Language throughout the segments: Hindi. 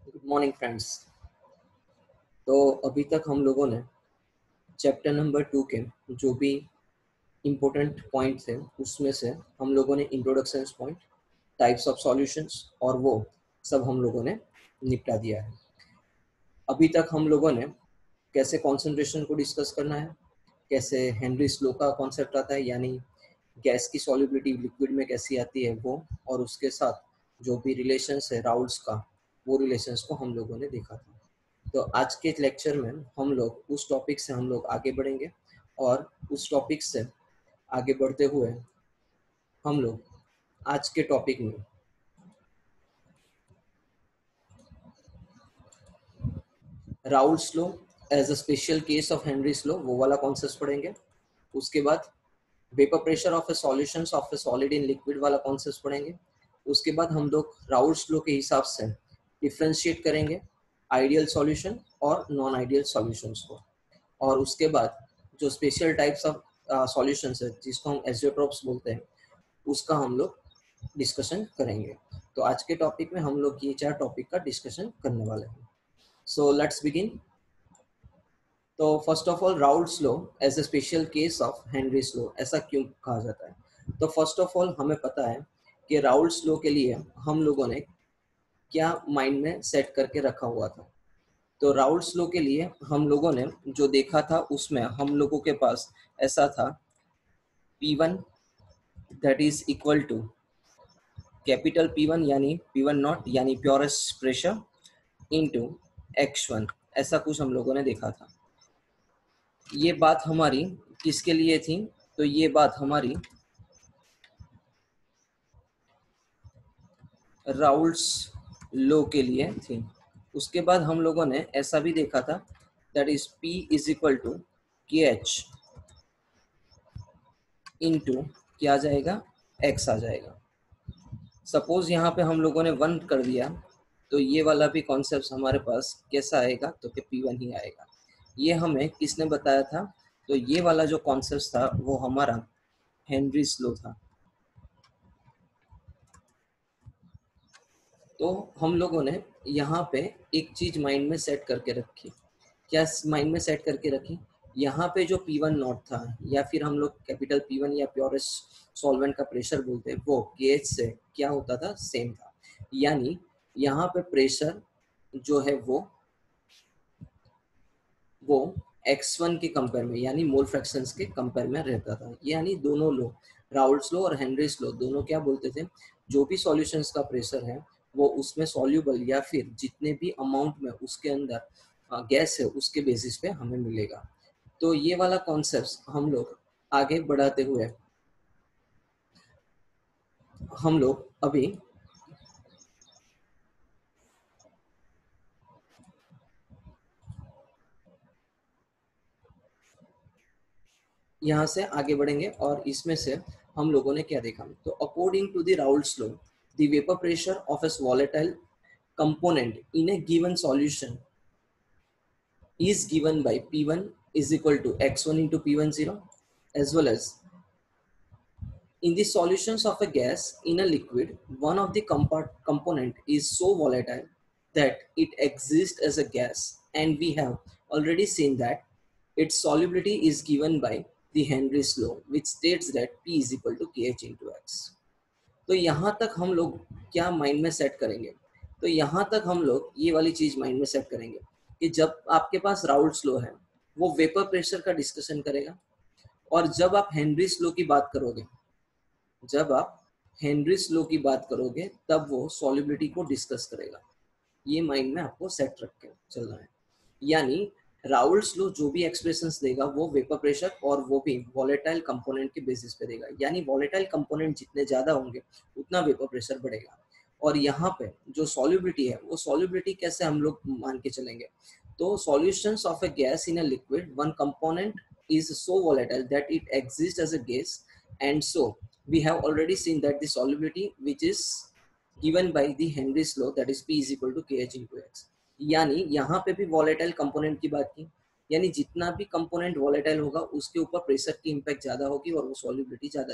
Good morning friends. तो अभी तक हम लोगों ने चैप्टर नंबर 2 के जो भी इम्पोर्टेंट पॉइंट थे उसमें से हम लोगों ने introduction point, types of solutions और वो सब हम लोगों ने निपटा दिया है। अभी तक हम लोगों ने कैसे कॉन्सेंट्रेशन को डिस्कस करना है, कैसे हेनरीज लॉ का कॉन्सेप्ट आता है यानी गैस की सॉल्युबिलिटी लिक्विड में कैसी आती है वो, और उसके साथ जो भी रिलेशंस है राउल्स का, वो रिलेशंस को हम लोगों ने देखा था। तो आज के लेक्चर में हम लोग उस टॉपिक से हम लोग आगे बढ़ेंगे और उस टॉपिक से आगे बढ़ते हुए हम लोग आज के टॉपिक में Raoult's law as a special case of Henry's law वो वाला कॉन्सेप्ट पढ़ेंगे। उसके बाद vapour pressure of a solutions of a solid in liquid वाला कॉन्सेप्ट पढ़ेंगे। उसके बाद हम लोग राउल्स लॉ के हिसाब से डिफ्रेंशिएट करेंगे आइडियल सॉल्यूशन और नॉन आइडियल सॉल्यूशंस को। और उसके बाद जो स्पेशल टाइप्स ऑफ सॉल्यूशंस है जिसको हम एजियोट्रोप्स बोलते हैं उसका हम लोग डिस्कशन करेंगे। तो आज के टॉपिक में हम लोग ये 4 टॉपिक का डिस्कशन करने वाले हैं। So let's begin. तो first of all Raoult's law as a special case of Henry's law ऐसा क्यों कहा जाता है? तो फर्स्ट ऑफ ऑल हमें पता है कि राउल्स लॉ के लिए हम लोगों ने क्या माइंड में सेट करके रखा हुआ था। तो राउल्स लॉ के लिए हम लोगों ने जो देखा था उसमें हम लोगों के पास ऐसा था P1 that is equal to capital P1 यानी P1 नॉट यानी प्योरेस्ट प्रेशर इनटू X1, ऐसा कुछ हम लोगों ने देखा था। ये बात हमारी किसके लिए थी? तो ये बात हमारी राउल्स लॉ के लिए थी। उसके बाद हम लोगों ने ऐसा भी देखा था that is P is equal to KH into क्या आ जाएगा, X आ जाएगा। सपोज यहाँ पे हम लोगों ने 1 कर दिया तो ये वाला भी कॉन्सेप्ट हमारे पास कैसा आएगा, तो कि P1 ही आएगा। ये हमें किसने बताया था? तो ये वाला जो कॉन्सेप्ट था वो हमारा हेनरीज लॉ था। तो हम लोगों ने यहाँ पे एक चीज माइंड में सेट करके रखी। क्या माइंड में सेट करके रखी? यहाँ पे जो P1 नॉट था या फिर हम लोग कैपिटल P1 या प्योरेस्ट सॉल्वेंट का प्रेशर बोलते हैं वो KH से क्या होता था, सेम था। यानी यहाँ पे प्रेशर जो है वो X1 के कंपेयर में यानी मोल फ्रैक्शंस के कंपेयर में रहता था। यानी दोनों लो, राउल्स लो और हेनरीज लो, दोनों क्या बोलते थे, जो भी सॉल्यूशंस का प्रेशर है वो उसमें सॉल्यूबल या फिर जितने भी अमाउंट में उसके अंदर गैस है उसके बेसिस पे हमें मिलेगा। तो ये वाला कॉन्सेप्ट हम लोग आगे बढ़ाते हुए हम लोग अभी यहाँ से आगे बढ़ेंगे और इसमें से हम लोगों ने क्या देखा। तो according to the Raoult's law the vapour pressure of a volatile component in a given solution is given by P1 is equal to X1 into P10, as well as in the solutions of a gas in a liquid, one of the component is so volatile that it exists as a gas, and we have already seen that its solubility is given by the Henry's law, which states that P is equal to KH into X. तो यहाँ तक हम लोग क्या माइंड में सेट करेंगे? तो यहाँ तक हम लोग ये वाली चीज माइंड में सेट करेंगे कि जब आपके पास राउल्स लॉ है वो वेपर प्रेशर का डिस्कशन करेगा, और जब आप हेनरीज लॉ की बात करोगे, जब आप हेनरीज लॉ की बात करोगे तब वो सॉल्युबिलिटी को डिस्कस करेगा। ये माइंड में आपको सेट रख के चलना है। यानी राउल्स लॉ जो भी एक्सप्रेशंस देगा वो वेपर प्रेशर और वो भी वॉलेटाइल कंपोनेंट के बेसिस पे देगा। यानी वॉलेटाइल कंपोनेंट जितने ज्यादा होंगे उतना वेपर प्रेशर बढ़ेगा। और यहाँ पे जो सॉल्युबिलिटी है वो सॉल्युबिलिटी कैसे हम लोग मान के चलेंगे? तो solutions of a gas in a liquid, one component is so volatile that it exists as a gas, and so we have already seen that the solubility which is given by the Henry's law, that is P is equal to KH into X। यानी यहाँ पे भी वॉलेटाइल कंपोनेंट की बात की, यानी जितना भी कंपोनेंट वॉलेटाइल होगा उसके ऊपर प्रेशर की इम्पैक्ट ज्यादा होगी और वो सॉल्युबिलिटी ज्यादा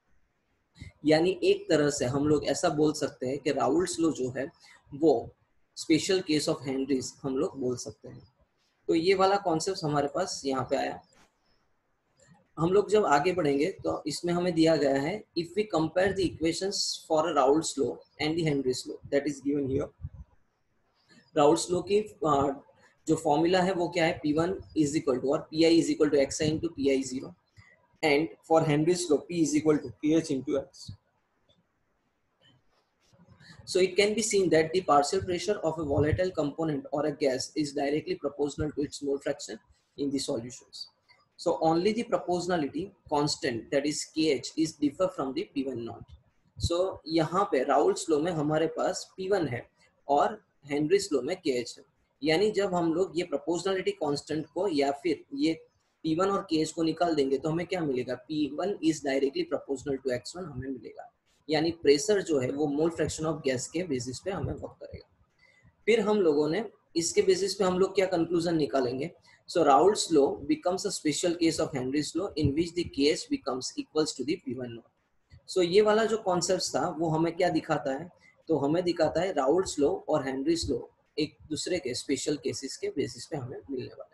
दिखाएगा। यानी एक तरह से हम लोग ऐसा बोल सकते हैं कि राउल्स लॉ जो है वो स्पेशल केस ऑफ हेनरीज हम लोग बोल सकते हैं। तो ये वाला कॉन्सेप्ट हमारे पास यहाँ पे आया। हम लोग जब आगे बढ़ेंगे तो इसमें हमें दिया गया है, if we compare the equations for Raoult's law and the Henry's law that is given here. Raoult's law की जो फॉर्मूला है वो क्या है, P1 इज इक्वल टू, और PI is equal to XI into PI0, and for Henry's law P is equal to PH into X. So it can be seen that the partial pressure of a volatile component or a gas is directly proportional to its mole fraction in the solutions. So only the proportionality constant, that is KH, is differ from the P1 naught. So यहाँ पे राउल्स लॉ में हमारे पास P1 है और हेनरीज लॉ में KH है। यानी जब हम लोग ये प्रोपोर्शनलिटी कांस्टेंट को या फिर ये P1 और KH को निकाल देंगे तो हमें क्या मिलेगा, P1 is directly proportional to X1 हमें मिलेगा। यानी प्रेशर जो है वो मोल फ्रैक्शन ऑफ गैस के बेसिस पे हमें वर्क करेगा। फिर हम लोगों ने इसके बेसिस पे हम लोग क्या कंक्लूजन निकालेंगे, so Raoult's law becomes a special case of Henry's law in which the case becomes equals to the P1 naught. So ये वाला जो कॉन्सेप्ट था वो हमें क्या दिखाता है, तो हमें दिखाता है राउल्स लॉ और हेनरीज लॉ एक दूसरे के स्पेशल केसेस के बेसिस पे हमें मिलने वाले।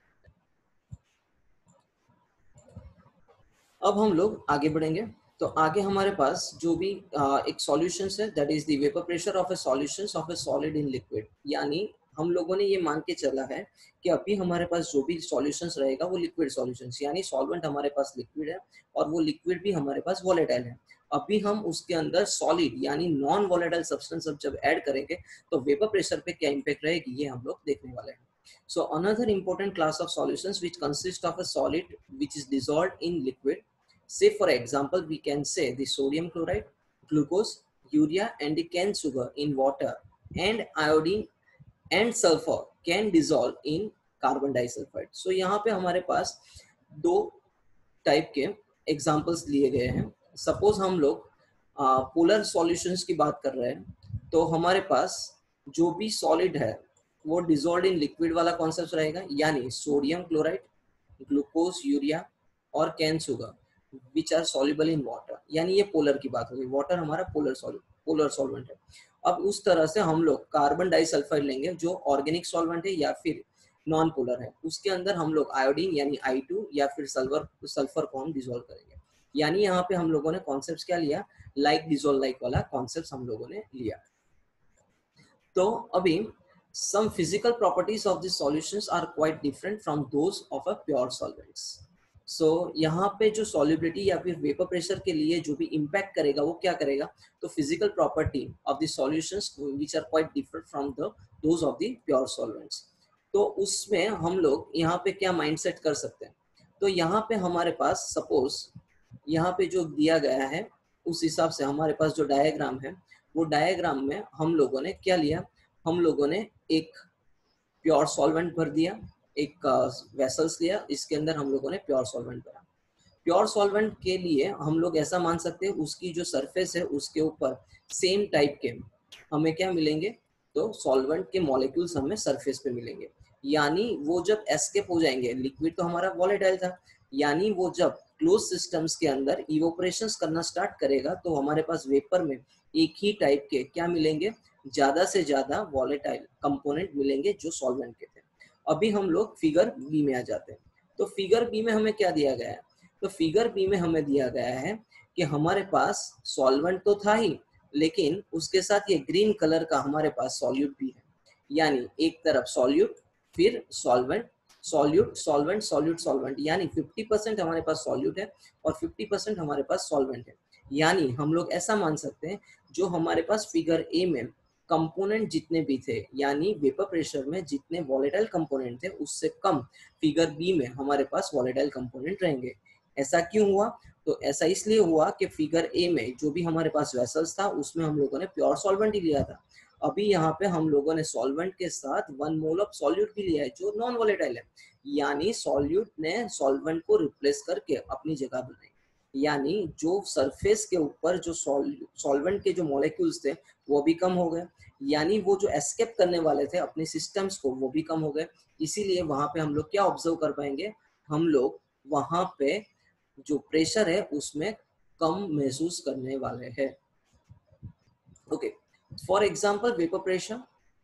अब हम लोग आगे बढ़ेंगे। तो आगे हमारे पास जो भी एक सॉल्यूशंस है, that is the vapour pressure of a solutions of a solid in liquid. यानी हम लोगों ने ये मान के चला है कि अभी हमारे पास जो भी सॉल्यूशंस रहेगा वो लिक्विड सॉल्यूशंस, यानी सॉल्वेंट हमारे पास लिक्विड है और वो लिक्विड भी हमारे पास वॉलेटाइल है। अभी हम उसके अंदर सॉलिड यानी नॉन वॉलेटाइल सब्सटेंस जब ऐड करेंगे तो वेपर प्रेशर पे क्या इम्पैक्ट रहेगी ये हम लोग देखने वाले हैं। So another important class of solutions which consist of a solid which is dissolved in liquid. Say for example, we can say the sodium chloride, glucose, urea and the cane sugar in water, and iodine and sulfur can dissolve in carbon disulfide. So यहाँ पे हमारे पास दो टाइप के एग्जाम्पल्स लिए गए हैं। सपोज हम लोग पोलर सॉल्यूशंस की बात कर रहे हैं तो हमारे पास जो भी सॉलिड है वो डिजोल्व इन लिक्विड वाला कॉन्सेप्ट रहेगा, यानी सोडियम क्लोराइड, ग्लूकोज, यूरिया और cane sugar which are soluble in water. यानी ये पोलर की बात होगी, वाटर हमारा पोलर सॉल्वेंट है। अब उस तरह से हम लोग कार्बन डाइसल्फाइड लेंगे जो ऑर्गेनिक सॉल्वेंट है या फिर नॉन पोलर है, उसके अंदर हम लोग आयोडीन यानी I2 या फिर सल्फर को हम डिजोल्व करेंगे। यानी यहाँ पे हम लोगों ने कॉन्सेप्ट क्या लिया, लाइक डिजोल्व लाइक वाला कॉन्सेप्ट हम लोगों ने लिया। तो अभी some physical properties of the solutions are quite different from those of a pure solvents. So यहाँ पे जो solubility या फिर vapor pressure के लिए जो भी impact करेगा वो क्या करेगा, तो physical property of the solutions which are quite different from those of the pure solvents. तो उसमें हम लोग यहाँ पे क्या mindset कर सकते हैं, तो यहाँ पे हमारे पास suppose यहाँ पे जो दिया गया है उस हिसाब से हमारे पास जो डायग्राम है वो डायग्राम में हम लोगों ने क्या लिया, हम लोगों ने एक प्योर सॉल्वेंट भर दिया, एक वेसल्स लिया, इसके अंदर हम लोगों ने प्योर सॉल्वेंट भरा। प्योर सॉल्वेंट के लिए हम लोग ऐसा मान सकते हैं उसकी जो सरफेस है उसके ऊपर सेम टाइप के हमें क्या मिलेंगे, तो सॉल्वेंट के मॉलिक्यूल्स हमें सरफेस पे मिलेंगे। यानी वो जब एस्केप हो जाएंगे, लिक्विड तो हमारा वॉलेटाइल था, यानी वो जब क्लोज सिस्टम्स के अंदर इवोपरेशंस करना स्टार्ट करेगा तो हमारे पास वेपर में एक ही टाइप के क्या मिलेंगे, ज्यादा से ज्यादा वॉलेटाइल कंपोनेंट मिलेंगे जो सॉल्वेंट के थे। अभी हम लोग फिगर बी में आ जाते हैं। तो फिगर बी में हमें क्या दिया गया है, तो फिगर बी में हमें दिया गया है कि हमारे पास सॉल्वेंट तो था ही, लेकिन उसके साथ ये ग्रीन कलर का हमारे पास सॉल्यूट भी है। यानी एक तरफ सॉल्यूट फिर solvent, solute solvent solute solvent, यानी 50% हमारे पास सॉल्यूट है और 50% हमारे पास सॉल्वेंट है। यानी हम लोग ऐसा मान सकते हैं जो हमारे पास फिगर ए में कंपोनेंट जितने भी थे, यानी वेपर प्रेशर में जितने वॉलेटाइल कंपोनेंट थे उससे कम फिगर बी में हमारे पास वॉलेटाइल कंपोनेंट रहेंगे। ऐसा क्यों हुआ, तो ऐसा इसलिए हुआ कि फिगर ए में जो भी हमारे पास वेसल्स था उसमें हम लोगों ने प्योर सॉल्वेंट ही लिया था। अभी यहाँ पे हम लोगों ने सॉल्वेंट के साथ 1 मोल ऑफ सॉल्यूट भी लिया है जो नॉन वॉलेटाइल है, यानी सॉल्यूट ने सॉल्वेंट को रिप्लेस करके अपनी जगह बनाई। यानी जो सरफेस के ऊपर जो सॉल्वेंट के जो मॉलिक्यूल्स थे वो भी कम हो गए, यानी वो जो एस्केप करने वाले थे अपने सिस्टम्स को वो भी कम हो गए। इसीलिए वहां पे हम लोग क्या ऑब्जर्व कर पाएंगे, हम लोग वहां पे जो प्रेशर है उसमें कम महसूस करने वाले हैं। Okay, for example vapour pressure,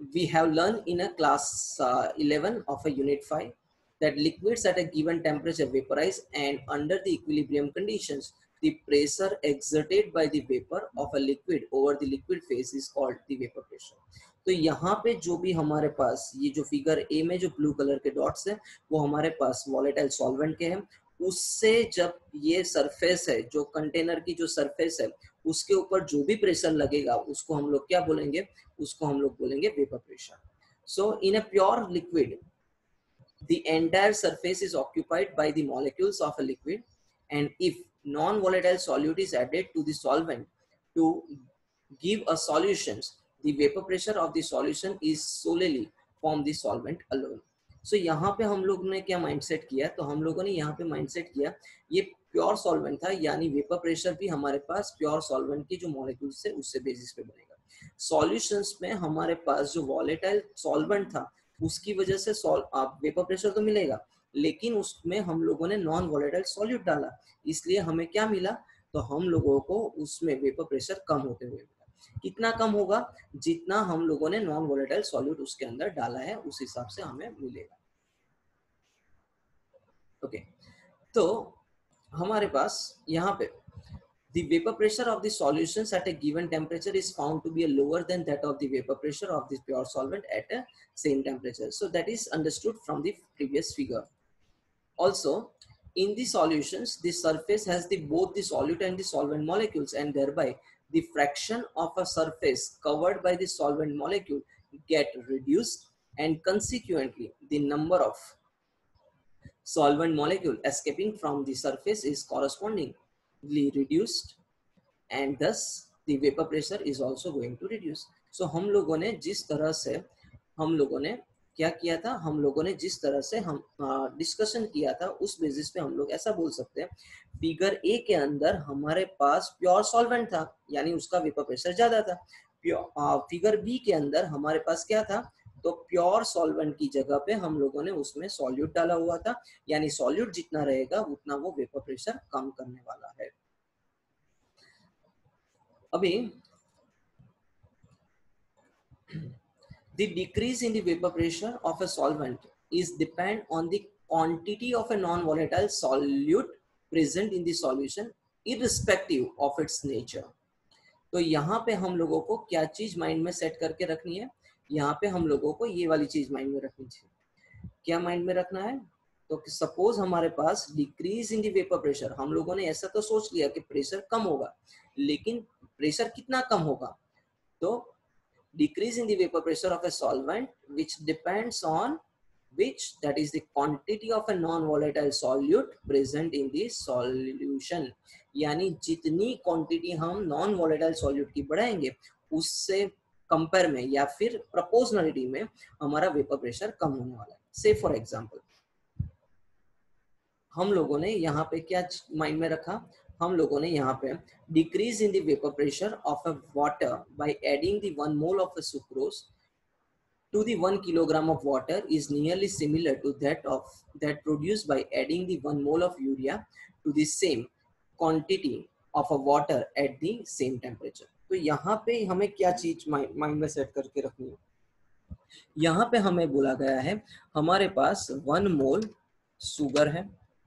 we have learned in a class 11 of a unit 5 that liquids at a given temperature vaporize, and under the equilibrium conditions the pressure exerted by the vapor of a liquid over the liquid phase is called the vapor pressure. तो यहाँ पे जो भी हमारे पास ये जो फिगर ए में जो ब्लू कलर के डॉट्स है वो हमारे पास वॉलेटाइल सॉल्वेंट के हैं, उससे जब ये सरफेस है जो कंटेनर की जो सरफेस है उसके ऊपर जो भी प्रेशर लगेगा उसको हम लोग क्या बोलेंगे, उसको हम लोग बोलेंगे vapour pressure. So in a pure liquid the entire surface is occupied by the molecules of a liquid, and if non-volatile solute is added to the solvent to give a solutions, the vapor pressure of the solution is solely from the solvent alone. So यहाँ पे हम लोग ने क्या माइंडसेट किया, तो हम लोगों ने यहाँ पे माइंडसेट किया ये प्योर सॉल्वेंट था, यानी वेपर प्रेशर भी हमारे पास प्योर सॉल्वेंट की जो मॉलिक्यूल्स है उससे बेसिस पे बनेगा. सॉल्यूशंस में हमारे पास जो वॉलेटाइल सॉल्वेंट था उसकी वजह से वेपर प्रेशर तो मिलेगा, लेकिन उसमें हम लोगों ने नॉन वॉलेटाइल सॉल्यूट डाला, इसलिए हमें क्या मिला, तो हम लोगों को उसमें वेपर प्रेशर कम होते हुए मिला. कितना कम होगा, जितना हम लोगों ने नॉन वॉलेटाइल सॉल्यूट उसके अंदर डाला है उस हिसाब से हमें मिलेगा. ओके, तो हमारे पास यहाँ पे the vapor pressure of the solutions at a given temperature is found to be lower than that of the vapor pressure of the pure solvent at a same temperature. So that is understood from the previous figure. Also, in the solutions, the surface has both the solute and the solvent molecules, and thereby the fraction of a surface covered by the solvent molecule get reduced, and consequently the number of solvent molecule escaping from the surface is correspondingly reduced, and thus the vapor pressure is also going to reduce. So हम लोगों ने जिस तरह से हम लोगों ने क्या किया था, हम लोगों ने जिस तरह से हम डिस्कशन किया था उस बेसिस पे हम लोग ऐसा बोल सकते हैं, फिगर ए के अंदर हमारे पास प्योर सॉल्वेंट था यानी उसका वेपर प्रेशर ज्यादा था. फिगर बी के अंदर हमारे पास क्या था, तो प्योर सॉल्वेंट की जगह पे हम लोगों ने उसमें सॉल्यूट डाला हुआ था, यानी सॉल्यूट जितना रहेगा उतना वो वेपर प्रेशर कम करने वाला है. अभी the decrease in the vapor pressure of a solvent is depend on the quantity of a non-volatile solute present in the solution irrespective of its nature. तो यहाँ पे हम लोगों को क्या चीज माइंड में सेट करके रखनी है, यहाँ पे हम लोगों को ये वाली चीज माइंड में रखनी चाहिए. क्या माइंड में रखना है, तो सपोज हमारे पास decrease in the vapour pressure, हम लोगों ने ऐसा तो सोच लिया कि प्रेशर कम होगा, लेकिन प्रेशर कितना कम होगा, तो decrease in the vapor pressure of a solvent which depends on which, that is the quantity of a non-volatile solute present in the solution. यानी जितनी क्वांटिटी हम नॉन वॉलेटाइल सॉल्यूट की बढ़ाएंगे उससे कंपेयर में या फिर प्रोपोर्शनलिटी में हमारा वेपर प्रेशर कम होने वाला है. से फॉर एग्जांपल हम लोगों ने यहाँ पे क्या माइंड में रखा, हम लोगों ने यहाँ पे decrease in the vapour pressure of a water by adding the 1 mole of sucrose to the 1 kilogram of water is nearly similar to that produced by adding the 1 mole of urea to the same quantity of a water at the same temperature. तो यहाँ पे हमें क्या चीज माइंड में सेट करके रखनी है, यहाँ पे हमें बोला गया है हमारे पास 1 मोल शुगर है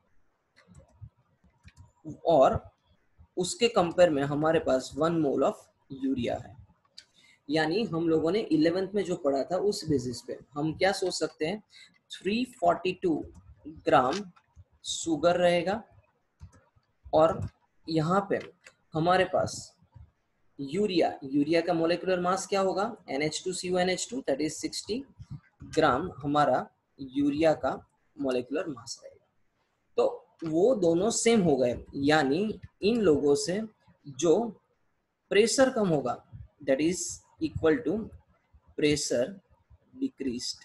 और उसके कंपेयर में हमारे पास 1 मोल ऑफ यूरिया है. यानी हम लोगों ने 11th में जो पढ़ा था उस बेसिस पे हम क्या सोच सकते हैं, 342 ग्राम शुगर रहेगा और यहाँ पे हमारे पास यूरिया का मोलिकुलर मास क्या होगा, NH2CuNH2, दैट इज 60 ग्राम हमारा यूरिया का मोलिकुलर मास रहेगा. तो वो दोनों सेम हो गए, यानी इन लोगों से जो प्रेशर कम होगा that is equal to pressure decreased.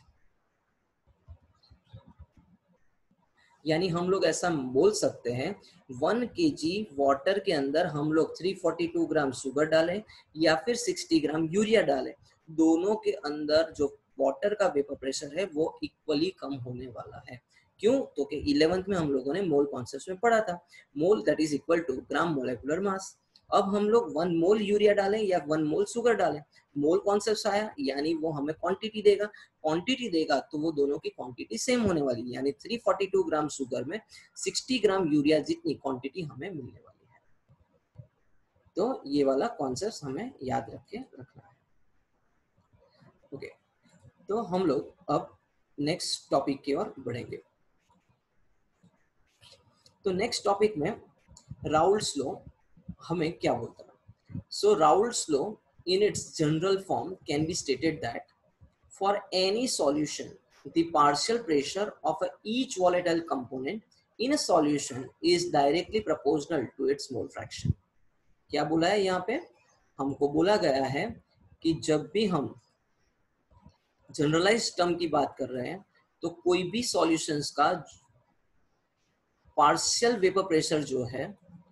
यानी हम लोग ऐसा बोल सकते हैं 1 kg वाटर के अंदर हम लोग 342 ग्राम शुगर डालें या फिर 60 ग्राम यूरिया डालें, दोनों के अंदर जो वाटर का वेपर प्रेशर है वो इक्वली कम होने वाला है. क्यों, तो कि 11th में हम लोगों ने मोल कॉन्सेप्ट में पढ़ा था, mole that is equal to gram molecular mass. अब हम लोग 1 मोल यूरिया डालें या 1 मोल शुगर डालें, मोल कॉन्सेप्ट आया, यानी वो हमें क्वांटिटी देगा, क्वांटिटी देगा तो वो दोनों की क्वांटिटी सेम होने वाली है, यानी 342 ग्राम शुगर में 60 ग्राम यूरिया जितनी क्वांटिटी हमें मिलने वाली है। तो ये वाला कॉन्सेप्ट हमें याद रख के रखना है। ओके, तो हम लोग अब नेक्स्ट टॉपिक की ओर बढ़ेंगे। तो नेक्स्ट टॉपिक में राउल्ट्स लॉ हमें क्या बोलता है? So Raoult's law in its general form can be stated that for any solution the partial pressure of each volatile component in a solution is directly proportional to its mole fraction. क्या बोला है यहाँ पे? हमको बोला गया है कि जब भी हम जनरलाइज टर्म की बात कर रहे हैं तो कोई भी सॉल्यूशंस का पार्शियल वेपर प्रेशर जो है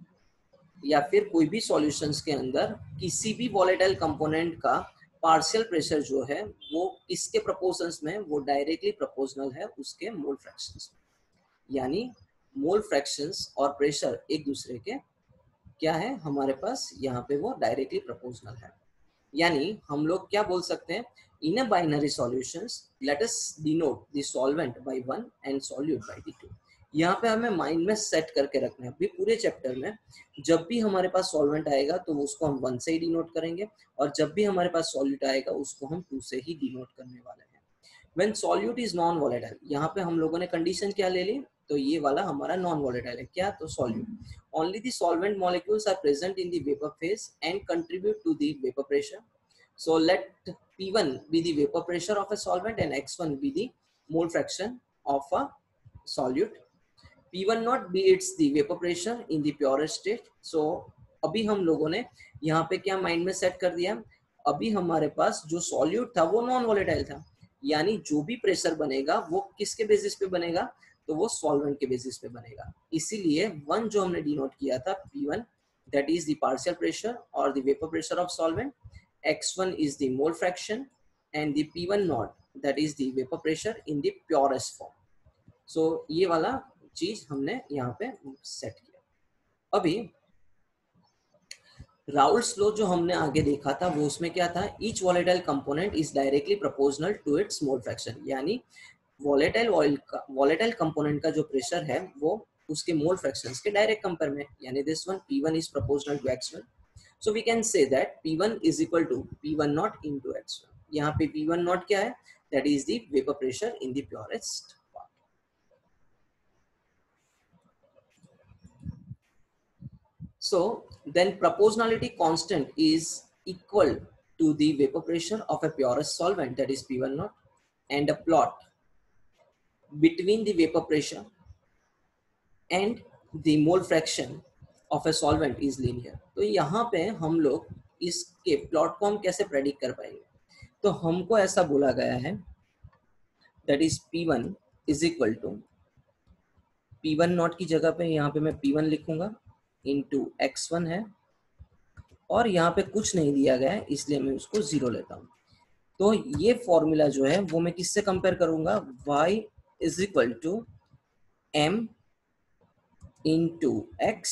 या फिर कोई भी सॉल्यूशंस के अंदर किसी भी वॉलेटाइल कंपोनेंट का पार्शियल प्रेशर जो है वो इसके प्रोपोर्शंस में वो डायरेक्टली प्रोपोर्शनल है उसके मोल फ्रैक्शंस में, यानी मोल फ्रैक्शंस और प्रेशर एक दूसरे के क्या है हमारे पास यहाँ पे वो डायरेक्टली प्रोपोर्शनल है। यानी हम लोग क्या बोल सकते हैं, in a binary solutions let us denote the solvent by 1 and solute by 2। यहाँ पे हमें माइंड में सेट करके रखना है, अभी पूरे चैप्टर में जब भी हमारे पास सॉल्वेंट आएगा तो उसको हम 1 से ही डिनोट करेंगे, और जब भी हमारे पास सॉल्यूट आएगा उसको हम 2 से ही डिनोट करने वाले हैं। When solute is non volatile, यहाँ पे हम लोगों ने कंडीशन क्या ले ली, तो ये वाला हमारा नॉन वॉलेटाइल है, क्या, तो solute. Only the solvent molecules are present in the vapour phase and contribute to the vapour pressure. So let P1 be the vapor pressure of a solvent and X1 be the mole fraction of a solute. P1 not be its the vapor pressure in the purest state. So अभी हम लोगों ने यहाँ पे क्या माइंड में सेट कर दिया, अभी हमारे पास जो सॉल्यूट था वो नॉन वॉलेटाइल था, यानी जो भी प्रेशर बनेगा वो किसके बेसिस पे बनेगा, तो वो सॉल्वेंट के बेसिस पे बनेगा। इसीलिए 1 जो हमने डिनोट किया था P1 that is the partial pressure or the vapor pressure of solvent, X1 is the mole fraction and the P1 naught that is the vapor pressure in the purest form. So ये वाला चीज हमने यहाँ पे सेट किया। अभी राउल्ट्स लॉ जो हमने आगे देखा था वो उसमें क्या था, each volatile component is directly proportional to its mole fraction, यानी वॉलेटाइल कंपोनेंट का जो प्रेशर है वो उसके मोल फ्रैक्शंस के डायरेक्ट कंपेयर में, यानी this one P1 is proportional to X1। So we can say that P1 is equal to P1 naught into X1. यहाँ पे P1 naught क्या है, that is the vapor pressure in the purest part. So then proportionality constant is equal to the vapor pressure of a purest solvent, that is P1 naught, and a plot between the vapor pressure and the mole fraction of a solvent is linear. तो यहाँ पे हम लोग इसके प्लॉट को हम कैसे प्रेडिक्ट कर पाएंगे, तो हमको ऐसा बोला गया है that is P1 is equal to P1 naught की जगह पे यहाँ पे मैं P1 लिखूंगा into X1 है, और यहाँ पे कुछ नहीं दिया गया है इसलिए मैं उसको 0 लेता हूँ। तो ये फॉर्मूला जो है वो मैं किससे कंपेयर करूंगा, y is equal to m into x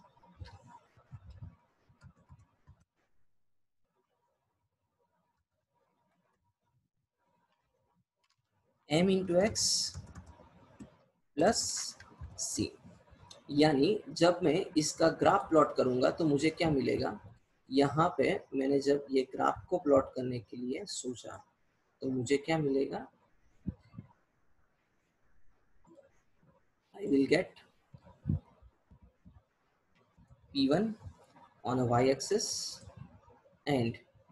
m into x plus c। यानी जब मैं इसका ग्राफ प्लॉट करूंगा तो मुझे क्या मिलेगा, यहाँ पे मैंने जब ये ग्राफ को प्लॉट करने के लिए सोचा तो मुझे क्या मिलेगा, I will get P1 on a y-axis and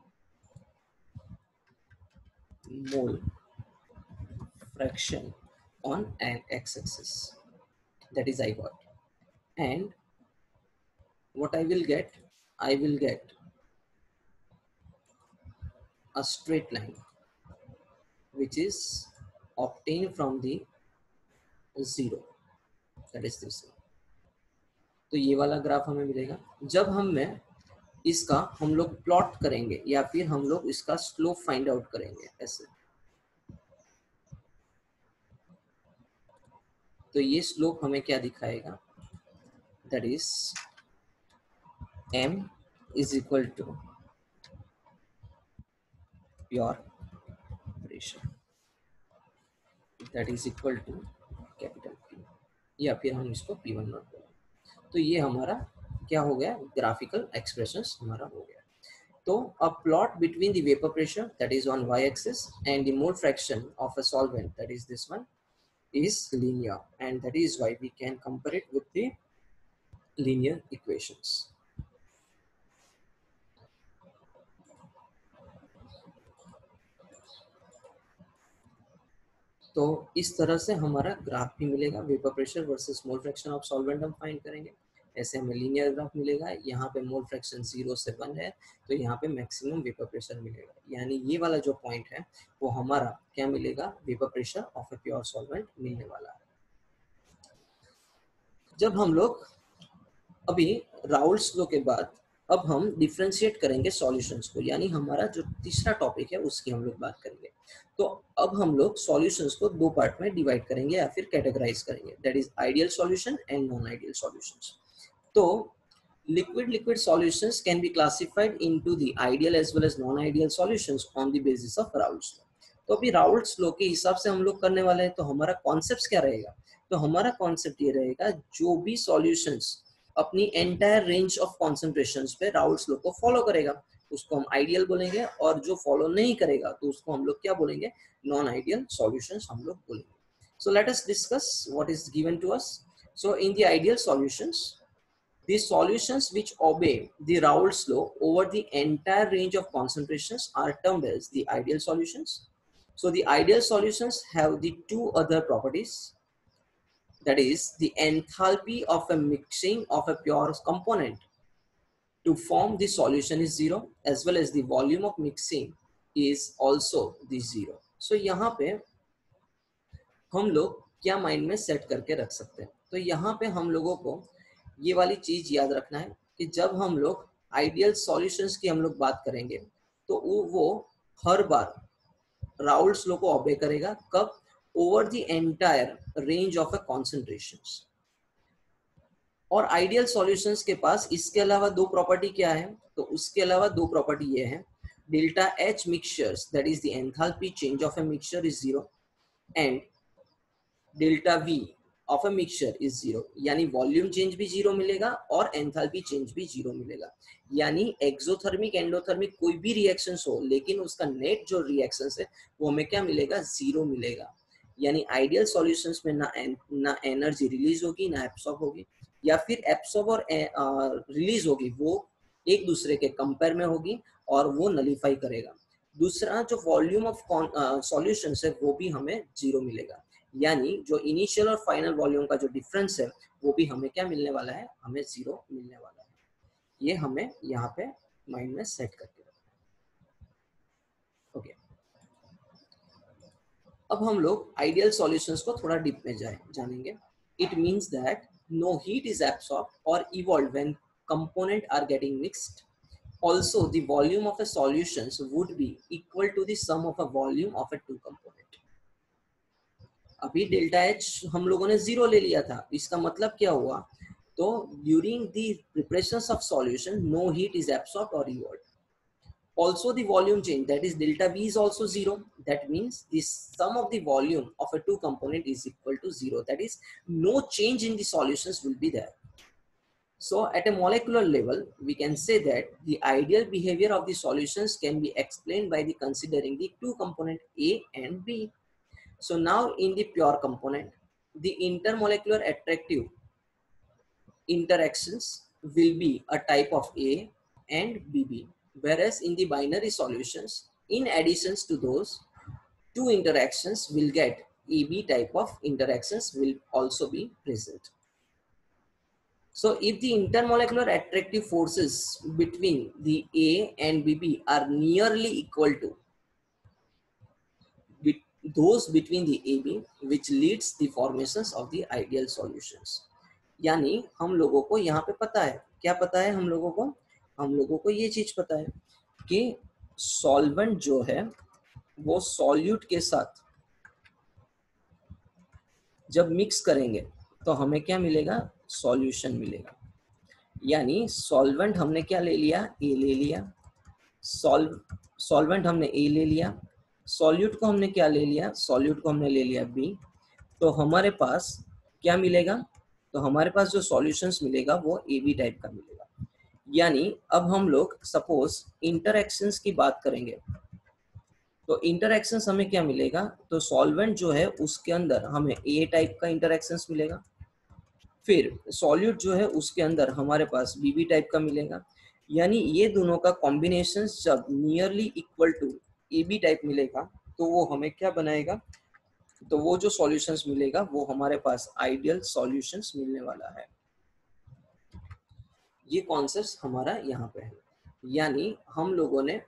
mole fraction on an x-axis, that is I got, and what I will get a straight line which is obtained from the 0, that is this one. तो ये वाला ग्राफ हमें मिलेगा। जब हम लोग प्लॉट करेंगे या फिर हम लोग इसका स्लोप फाइंड आउट करेंगे ऐसे, तो ये स्लोप हमें क्या दिखाएगा, that is m is equal to pure pressure, that is equal to capital P, या फिर हम इसको P1 नॉट बोलें। तो ये हमारा क्या हो गया, ग्राफिकल एक्सप्रेशंस हमारा हो गया। तो a plot between the vapor pressure, that is on y-axis, and the mole fraction of a solvent, that is this one, is linear, and that is why we can compare it with the linear equations. तो इस तरह से हमारा ग्राफ भी मिलेगा, vapour pressure versus mole fraction of solvent हम फाइंड करेंगे, ऐसे हमें लीनियर ग्राफ मिलेगा। यहाँ पे मोल फ्रैक्शन 0 से 1 है, तो यहाँ पे मैक्सिमम वेपर प्रेशर मिलेगा, यानी ये वाला जो पॉइंट है वो हमारा क्या मिलेगा, vapour pressure of a pure solvent मिलने वाला है। जब हम लोग अभी राउल्ट्स लॉ के बाद अब हम डिफ्रेंशिएट करेंगे सॉल्यूशंस को, यानी हमारा जो तीसरा टॉपिक है उसकी हम लोग बात करेंगे। तो अब हम लोग सॉल्यूशंस को दो पार्ट में डिवाइड करेंगे या फिर कैटेगराइज करेंगे, that is ideal solution and non ideal solutions. तो liquid solutions can be classified into the ideal as well as non-ideal solutions on the basis of Raoult's law। तो अभी राउल्ट्स लॉ के हिसाब से हम लोग करने वाले हैं। तो हमारा कॉन्सेप्ट क्या रहेगा, तो हमारा कॉन्सेप्ट ये रहेगा, जो भी सॉल्यूशंस अपनी एंटायर रेंज ऑफ कॉन्सेंट्रेशंस पे राउल्ट्स लॉ को फॉलो करेगा उसको हम आइडियल बोलेंगे, और जो फॉलो नहीं करेगा तो उसको हम लोग क्या बोलेंगे, नॉन आइडियल सॉल्यूशंस हम लोग बोलेंगे। So let us discuss what is given to us. So in the ideal solutions, the solutions which obey the Raoult's law over the entire range of concentrations are termed as the ideal solutions. So the ideal solutions have the two other properties, that is the enthalpy of a mixing of a pure component to form the solution is zero, as well as the volume of mixing is also the zero. So यहाँ पे हम लोग क्या माइंड में सेट करके रख सकते हैं, तो यहाँ पे हम लोगों को ये वाली चीज याद रखना है कि जब हम लोग आइडियल सॉल्यूशंस की हम लोग बात करेंगे तो वो हर बार राउल्ट्स लॉ को ओबे करेगा, कब, over the entire range of a concentrations. और आइडियल सॉल्यूशंस के पास इसके अलावा दो प्रॉपर्टी क्या है, तो उसके अलावा दो प्रॉपर्टी ये है, delta H mixtures, that is the enthalpy change of a mixture is zero, and delta V of a mixture is zero, यानी वॉल्यूम चेंज भी जीरो मिलेगा और एंथैल्पी चेंज भी जीरो मिलेगा। यानी एक्सोथर्मिक एंडोथर्मिक कोई भी रिएक्शंस हो, लेकिन उसका नेट जो रिएक्शंस है वो हमें क्या मिलेगा, जीरो मिलेगा। यानी आइडियल सॉल्यूशंस में ना एनर्जी रिलीज होगी ना एब्सॉर्ब होगी, या फिर एब्सॉर्ब और रिलीज होगी वो एक दूसरे के कंपेयर में होगी और वो नलीफाई करेगा। दूसरा जो वॉल्यूम ऑफ सॉल्यूशंस है वो भी हमें जीरो मिलेगा, यानी जो इनिशियल और फाइनल वॉल्यूम का जो डिफरेंस है वो भी हमें क्या मिलने वाला है, हमें जीरो मिलने वाला है। ये हमें यहाँ पे माइंड में सेट करके रखना है। ओके, अब हम लोग आइडियल सॉल्यूशंस को थोड़ा डीप में जानेंगे। It means that no heat is absorbed और evolve when component are getting mixed. Also, the volume of a solutions would be equal to the sum of a volume of a two component। अभी डेल्टा एच हम लोगों ने जीरो ले लिया था, इसका मतलब क्या हुआ, तो during the preparation of solution no heat is absorbed और evolve. Also the volume change, that is delta V is also zero, that means the sum of the volume of a two component is equal to zero, that is no change in the solutions will be there. So at a molecular level we can say that the ideal behavior of the solutions can be explained by the considering the two component A and B. So now in the pure component, the intermolecular attractive interactions will be a type of A and BB, whereas in the binary solutions, in addition to those two interactions will get AB type of interactions will also be present. So if the intermolecular attractive forces between the A and BB are nearly equal to those between the AB, which leads the formations of the ideal solutions। यानी हम लोगों को यहाँ पे पता है, क्या पता है हम लोगों को, हम लोगों को ये चीज पता है कि सॉल्वेंट जो है वो सॉल्यूट के साथ जब मिक्स करेंगे तो हमें क्या मिलेगा, सॉल्यूशन मिलेगा। यानी सॉल्वेंट हमने क्या ले लिया, ए ले लिया, सॉल्वेंट हमने ए ले लिया, सॉल्यूट को हमने क्या ले लिया, सॉल्यूट को हमने ले लिया बी। तो हमारे पास क्या मिलेगा, तो हमारे पास जो सॉल्यूशंस मिलेगा वो ए बी टाइप का मिलेगा। यानी अब हम लोग सपोज इंटरएक्शंस की बात करेंगे, तो इंटरएक्शंस हमें क्या मिलेगा, तो सॉल्वेंट जो है उसके अंदर हमें ए टाइप का इंटरएक्शंस मिलेगा, फिर सॉल्यूट जो है उसके अंदर हमारे पास बीबी टाइप का मिलेगा। यानी ये दोनों का कॉम्बिनेशन जब nearly equal to A B type मिलेगा तो वो हमें क्या बनाएगा, तो वो जो सॉल्यूशंस मिलेगा वो हमारे पास आइडियल सॉल्यूशंस मिलने वाला है। ये कॉन्सेप्ट हमारा यहाँ पे है। यानी हम लोगों ने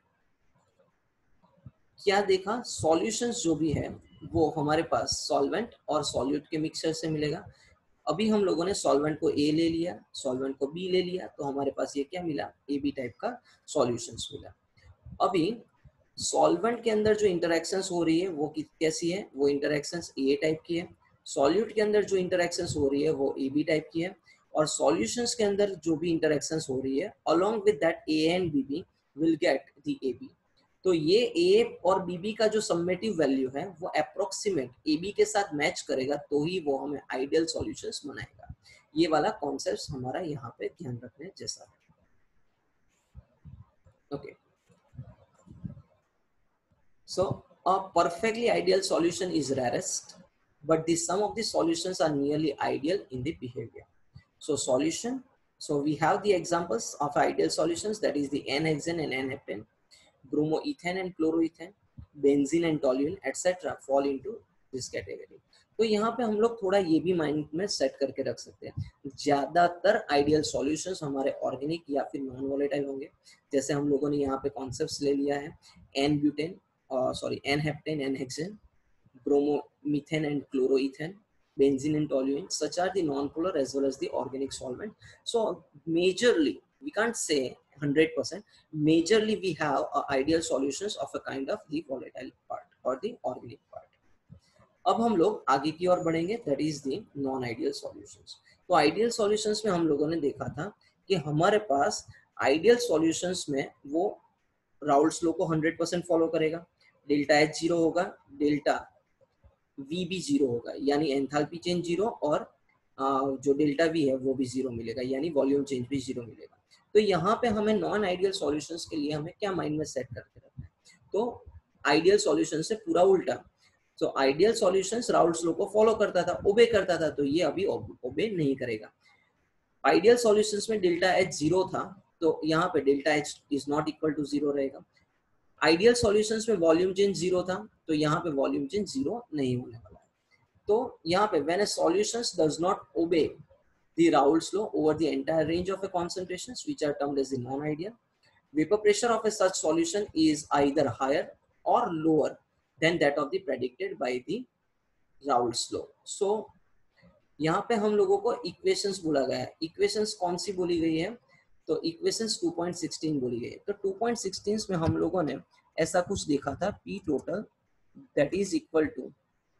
क्या देखा, सॉल्यूशंस जो भी है वो हमारे पास सॉल्वेंट और सॉल्यूट के मिक्सचर से मिलेगा। अभी हम लोगों ने सॉल्वेंट को ए ले लिया, सॉल्वेंट को बी ले लिया, तो हमारे पास ये क्या मिला, ए बी टाइप का सॉल्यूशंस मिला। अभी सॉल्वेंट के अंदर जो इंटरैक्शंस हो रही है वो कैसी है, वो इंटरैक्शंस ए टाइप की है। सॉल्यूट के अंदर जो इंटरैक्शंस हो रही है वो ए बी टाइप की है। और सॉल्यूशंस के अंदर जो भी इंटरैक्शंस हो रही है along with that A and B B will get the A B. तो ये ए और बीबी का जो समेटिव वैल्यू है वो अप्रोक्सीमेट ए बी के साथ मैच करेगा तो ही वो हमें आइडियल सॉल्यूशंस बनाएगा। ये वाला कॉन्सेप्ट हमारा यहाँ पे ध्यान रखने जैसा है। Okay, so a perfectly ideal solution is rarest, but the sum of the solutions are nearly ideal in the behavior. So solution, so we have the examples of ideal solutions, that is the N-hexane and N-heptane, bromoethane and chloroethane, benzene and toluene, etc. fall into this category. तो यहाँ पे हम लोग थोड़ा ये भी माइंड में सेट करके रख सकते हैं, ज्यादातर आइडियल सॉल्यूशंस हमारे ऑर्गेनिक या फिर नॉन वोलेटाइल होंगे। जैसे हम लोगों ने यहाँ पे कॉन्सेप्ट्स ले लिया है, n butane, n heptane, n hexane, bromomethane and chloroethane, benzene and toluene, such are the non-polar as well as the organic solvent. So majorly, we can't say 100%, majorly we have ideal solutions of a kind of the volatile part or the organic part. अब हम लोग आगे की ओर बढ़ेंगे, that is the non ideal solutions. तो आइडियल सॉल्यूशंस में हम लोगों ने देखा था कि हमारे पास आइडियल सॉल्यूशंस में वो राउल्ट्स लॉ को 100% फॉलो करेगा, डेल्टा एच जीरो होगा, डेल्टा वी भी जीरो होगा, यानी एंथैल्पी चेंज जीरो, और जो डेल्टा वी है वो भी जीरो मिलेगा, यानी वॉल्यूम चेंज भी जीरो मिलेगा। तो यहाँ पे हमें नॉन आइडियल सॉल्यूशंस के लिए हमें क्या माइंड में सेट करके रखना है, तो आइडियल सॉल्यूशन से पूरा उल्टा। तो आइडियल सॉल्यूशंस राउल्ट्स लॉ को फॉलो करता था, ओबे करता था, तो ये अभी ओबे नहीं करेगा। आइडियल सॉल्यूशंस में डेल्टा एच जीरो था, तो यहाँ पे delta H is not equal to zero रहेगा। आइडियल सॉल्यूशंस में वॉल्यूम चेंज जीरो था, तो यहाँ पे वॉल्यूम चेंज जीरो नहीं होने वाला है। तो यहाँ पे when a solutions does not obey the Raoult's law over the entire range of a concentrations which are termed as the non-ideal, vapor pressure of a such solution is either higher or lower than that of the predicted by the Raoult's law. So यहाँ पे हम लोगों को इक्वेशंस बोला गया है। इक्वेशंस कौन सी बोली गई है, तो इक्वेशंस 2.16 बोली गई है। तो 2.16 में हम लोगों ने ऐसा कुछ देखा था, P total that is equal to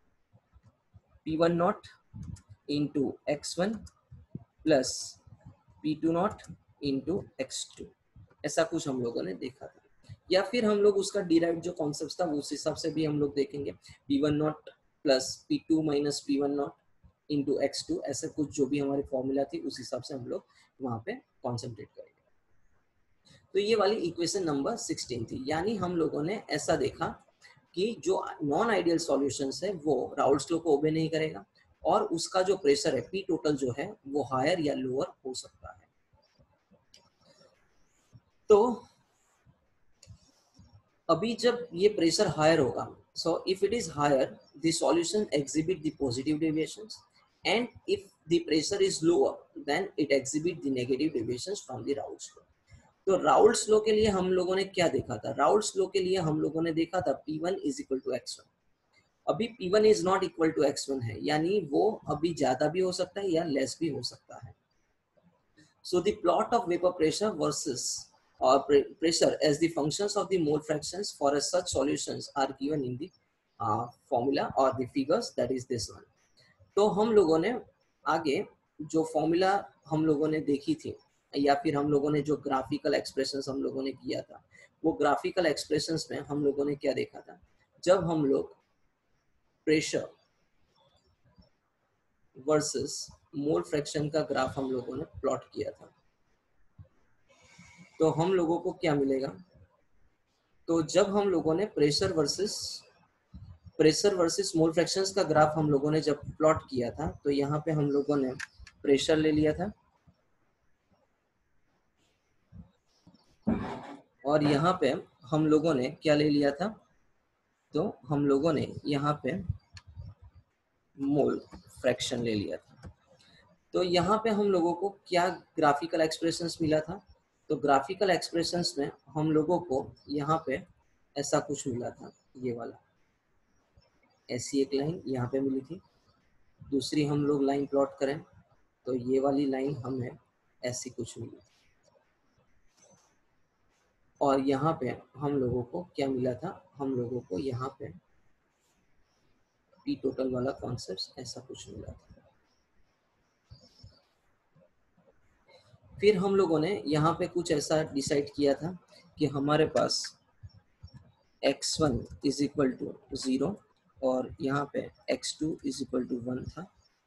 P1 naught into x1 plus P2 naught into x2, ऐसा कुछ हम लोगों ने देखा था। या फिर हम लोग उसका डिराइव जो कॉन्सेप्ट था उस हिसाब से भी हम लोग देखेंगे, P1 naught plus P2 minus P1 naught into x2, ऐसे कुछ जो भी हमारी फॉर्मूला थी उस हिसाब से हम लोग वहां पे कॉन्सेंट्रेट करेंगे। तो ये वाली इक्वेशन नंबर 16 थी। यानी हम लोगों ने ऐसा देखा कि जो नॉन आइडियल सॉल्यूशंस है वो राउल्ट्स लॉ को ओबे नहीं करेगा, और उसका जो प्रेशर है पी टोटल जो है वो हायर या लोअर हो सकता है। तो अभी जब ये प्रेशर हायर होगा, so if it is higher the solution exhibit the positive deviations, and if the pressure is lower then it exhibit the negative deviations from the Raoult's law. तो राउल्ट्स लॉ के लिए हम लोगों ने क्या देखा था, राउल्ट्स लॉ के लिए हम लोगों ने देखा था P1 is equal to x1। अभी P1 is not equal to x1 है, यानी वो अभी ज्यादा भी हो सकता है या लेस भी हो सकता है। So the plot of vapor pressure versus or pressure as the functions of the mole fractions for a such solutions are given in the formula or the figures, that is this one. तो हम लोगों ने आगे जो फॉर्मूला हम लोगों ने देखी थी या फिर हम लोगों ने जो ग्राफिकल एक्सप्रेशंस हम लोगों ने किया था, वो ग्राफिकल एक्सप्रेशंस में हम लोगों ने क्या देखा था, जब हम लोग प्रेशर वर्सेस मोल फ्रैक्शन का ग्राफ हम लोगों ने प्लॉट किया था, तो हम लोगों को क्या मिलेगा, तो जब हम लोगों ने प्रेशर वर्सेस मोल फ्रैक्शंस का ग्राफ हम लोगों ने जब प्लॉट किया था, तो यहाँ पे हम लोगों ने प्रेशर ले लिया था और यहाँ पे हम लोगों ने क्या ले लिया था, तो हम लोगों ने यहाँ पे मोल फ्रैक्शन ले लिया था। तो यहाँ पे हम लोगों को क्या ग्राफिकल एक्सप्रेशंस मिला था, तो ग्राफिकल एक्सप्रेशंस में हम लोगों को यहाँ पे ऐसा कुछ मिला था, ये वाला ऐसी एक लाइन यहाँ पे मिली थी। दूसरी हम लोग लाइन प्लॉट करें तो ये वाली लाइन हमें ऐसी कुछ मिली, और यहाँ पे हम लोगों को क्या मिला था, हम लोगों को यहाँ पे पी टोटल वाला कॉन्सेप्ट ऐसा कुछ मिला था। फिर हम लोगों ने यहाँ पे कुछ ऐसा डिसाइड किया था कि हमारे पास x1 इज इक्वल टू 0 और यहाँ पे x2 इज इक्वल टू 1 था।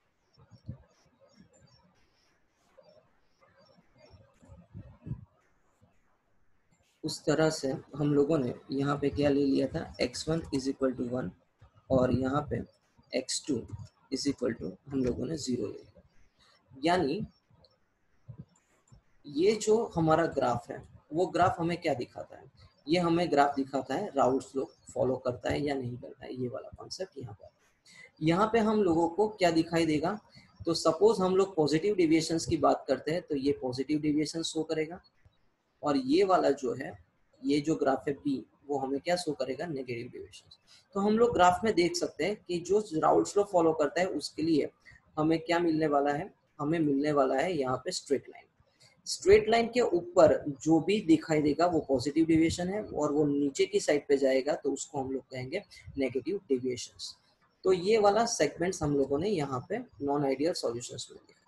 उस तरह से हम लोगों ने यहाँ पे क्या ले लिया था, x1 इज इक्वल टू 1 और यहाँ पे x2 इज इक्वल टू हम लोगों ने 0 ले लिया। यानी ये जो हमारा ग्राफ है वो ग्राफ हमें क्या दिखाता है, ये हमें ग्राफ दिखाता है राउल्स लॉ फॉलो करता है या नहीं करता है, ये वाला कॉन्सेप्ट यहाँ पर। यहाँ पे हम लोगों को क्या दिखाई देगा, तो सपोज हम लोग पॉजिटिव डेविएशंस की बात करते हैं तो ये पॉजिटिव डेविएशन शो करेगा, और ये वाला जो है, ये जो ग्राफ है बी, वो हमें क्या शो करेगा, नेगेटिव डेविएशन। तो हम लोग ग्राफ में देख सकते हैं कि जो राउल्स लॉ फॉलो करता है उसके लिए हमें क्या मिलने वाला है, हमें मिलने वाला है यहाँ पे स्ट्रेट लाइन। स्ट्रेट लाइन के ऊपर जो भी दिखाई देगा वो पॉजिटिव डेविएशन है, और वो नीचे की साइड पे जाएगा तो उसको हम लोग कहेंगे नेगेटिव डेविएशंस। तो ये वाला सेगमेंट्स हम लोगों ने यहाँ पे नॉन आइडियल सॉल्यूशंस में लिखा।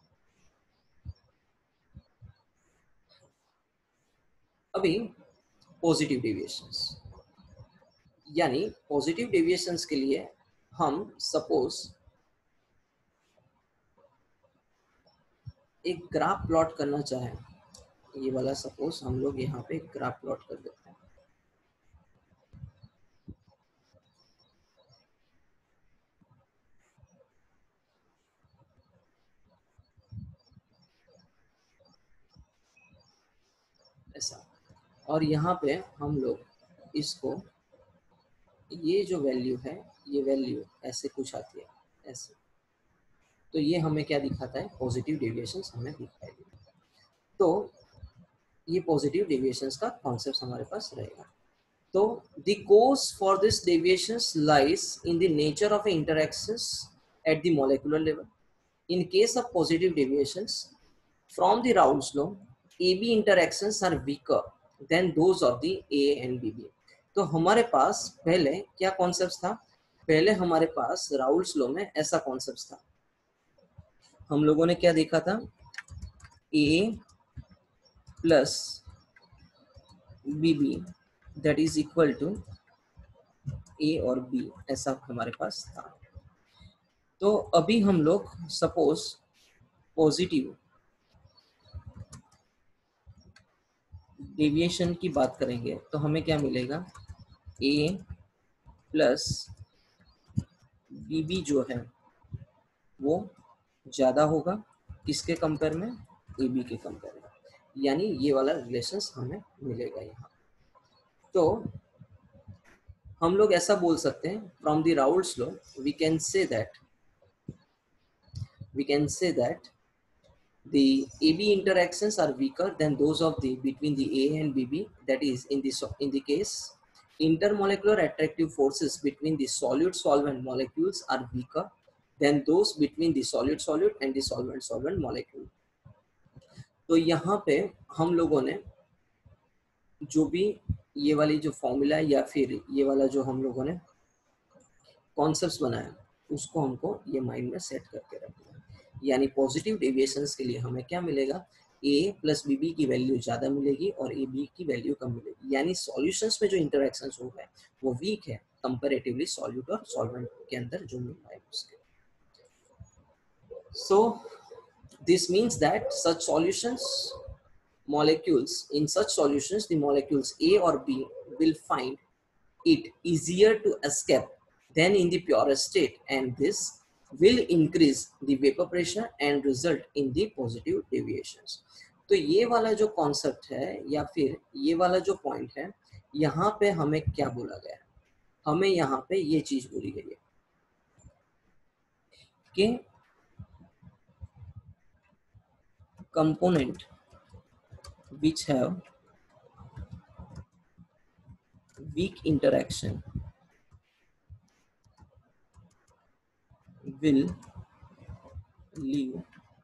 अभी पॉजिटिव डेविएशंस, यानी पॉजिटिव डेविएशंस के लिए हम सपोज एक ग्राफ प्लॉट करना चाहें, ये वाला सपोज हम लोग यहाँ पे ग्राफ प्लॉट कर देते हैं। ऐसा, और यहाँ पे हम लोग इसको, ये जो वैल्यू है, ये वैल्यू ऐसे कुछ आती है ऐसे, तो ये हमें क्या दिखाता है, पॉजिटिव डेविएशंस हमें दिखाई देगा। तो ये पॉजिटिव डेविएशंस का कॉन्सेप्ट हमारे पास रहेगा। तो the cause for this deviations lies in the nature of interactions at the molecular level. In case of positive deviations from the Raoult's law, AB interactions are weaker than those of the A and BB. तो हमारे पास पहले क्या कॉन्सेप्ट था, पहले हमारे पास राउल्स लॉ में ऐसा कॉन्सेप्ट था, हम लोगों ने क्या देखा था, A plus BB that is equal to A और B, ऐसा हमारे पास था। तो अभी हम लोग सपोज पॉजिटिव डेविएशन की बात करेंगे तो हमें क्या मिलेगा, A प्लस BB जो है वो ज़्यादा होगा किसके कंपेयर में, AB के कंपेयर में, यानी ये वाला रिलेशंस हमें मिलेगा यहाँ। तो हम लोग ऐसा बोल सकते हैं, from the Raoult's law we can say that the AB interactions are weaker than those of the between the A and BB. That is, in the case, intermolecular attractive forces between the solute solvent molecules are weaker than those between the solute solute and the solvent solvent molecule. तो यहाँ पे हम लोगों ने जो भी ये वाली जो फॉर्मूला या फिर ये वाला जो हम लोगों ने कॉन्सेप्ट्स बनाया उसको हमको ये माइंड में सेट करके रखना है। यानी पॉजिटिव डेविएशंस के लिए हमें क्या मिलेगा, ए प्लस बी बी की वैल्यू ज़्यादा मिलेगी और ए बी की वैल्यू कम मिलेगी, यानी सॉल्यूशंस में जो इंटरेक्शंस हो गए वो वीक है कंपेरेटिवली सॉल्यूट और सॉल्वेंट के अंदर जो मिल रहा है उसके. So this means that such solutions molecules in such solutions the molecules A or B will find it easier to escape than in the purest state, and this will increase the vapor pressure and result in the positive deviations. तो ये वाला जो कॉन्सेप्ट है या फिर ये वाला जो पॉइंट है, यहाँ पे हमें क्या बोला गया है, हमें यहाँ पे ये चीज बोली गई है कि component which have weak interaction will leave